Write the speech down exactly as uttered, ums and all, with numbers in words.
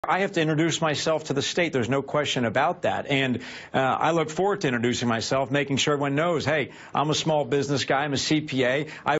I have to introduce myself to the state. There's no question about that. And uh, I look forward to introducing myself, making sure everyone knows, hey, I'm a small business guy. I'm a C P A. I